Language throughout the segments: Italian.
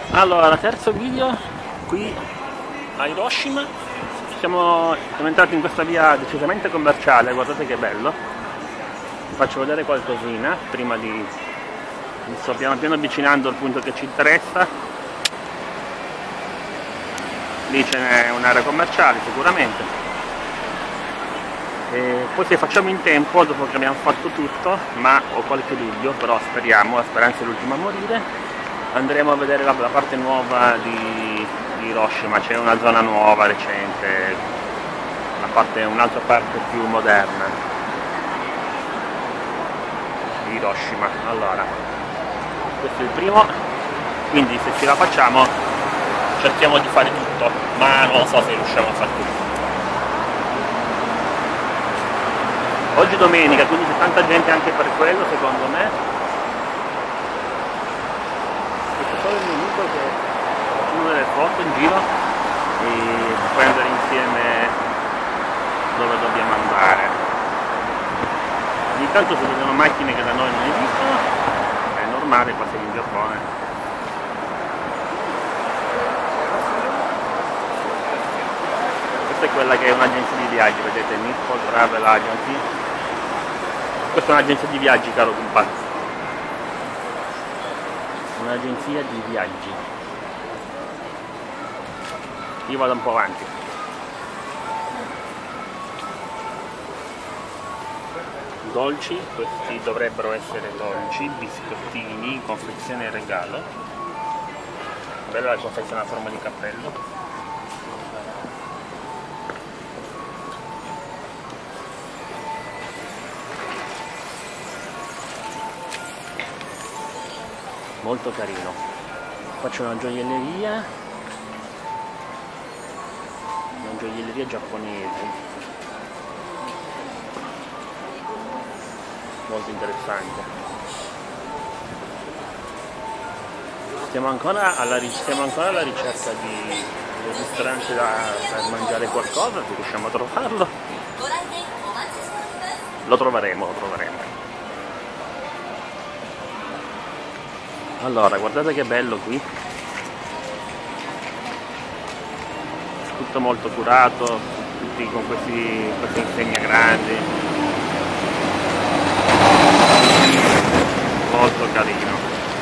Allora, terzo video qui a Hiroshima. Siamo entrati in questa via decisamente commerciale, guardate che bello. Vi faccio vedere qualcosina prima di... mi sto piano piano avvicinando al punto che ci interessa. Lì ce n'è un'area commerciale sicuramente. E poi se facciamo in tempo, dopo che abbiamo fatto tutto, ma ho qualche dubbio, però speriamo, la speranza è l'ultima a morire, andremo a vedere la parte nuova di Hiroshima. C'è una zona nuova, recente, un'altra parte più moderna di Hiroshima. Allora, questo è il primo, quindi se ce la facciamo cerchiamo di fare tutto, ma non so se riusciamo a fare tutto. Oggi è domenica, quindi c'è tanta gente anche per quello, secondo me. Questo è solo il mio amico che fa una delle foto in giro e prendere insieme dove dobbiamo andare. Ogni tanto si vedono macchine che da noi non esistono, è normale, qua siamo in Giappone. Questa è quella che è un'agenzia di viaggi, vedete, Nippon Travel Agency. Questa è un'agenzia di viaggi, caro compagno. Un'agenzia di viaggi. Io vado un po' avanti. Dolci, questi dovrebbero essere dolci, biscottini, confezione e regalo. Bella la confezione a forma di cappello. Molto carino. Faccio una gioielleria giapponese, molto interessante. Stiamo ancora alla ricerca di un ristorante per mangiare qualcosa, se riusciamo a trovarlo. Lo troveremo. Allora, guardate che bello qui, tutto molto curato, tutti con queste insegne grandi, molto carino.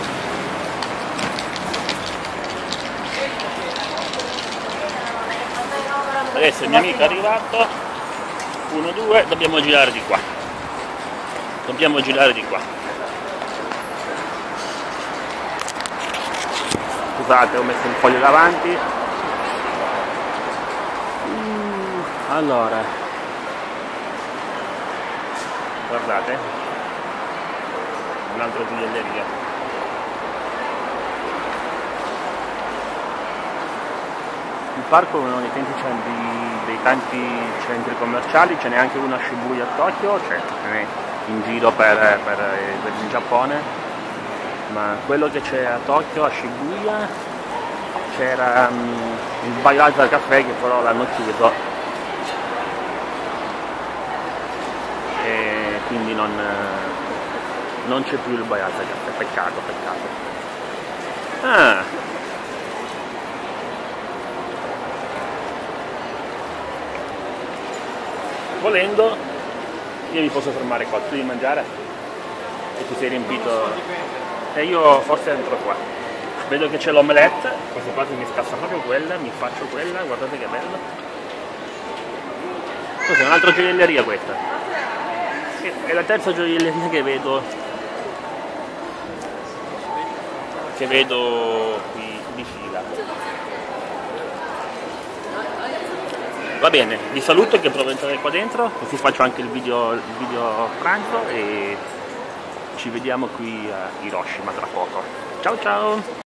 Adesso il mio amico è arrivato, 1, 2, dobbiamo girare di qua. Scusate, ho messo un foglio davanti. Allora, guardate, un'altra gioielleria. Il parco è uno dei tanti centri commerciali, ce n'è anche uno a Shibuya a Tokyo, cioè ce n'è in giro per il Giappone. Ma quello che c'è a Tokyo, a Shibuya, c'era il Bayazza Caffè, che però l'hanno chiuso e quindi non c'è più il Bayazza Caffè, peccato. Volendo io mi posso fermare qua, tu devi mangiare e ti sei riempito. E io forse entro qua, vedo che c'è l'omelette, quasi quasi mi scassa proprio quella, mi faccio quella, guardate che bello. Cos'è, un'altra gioielleria questa? È la terza gioielleria che vedo qui di fila. Va bene, vi saluto che provo a entrare qua dentro, così faccio anche il video pranzo e ci vediamo qui a Hiroshima tra poco. Ciao!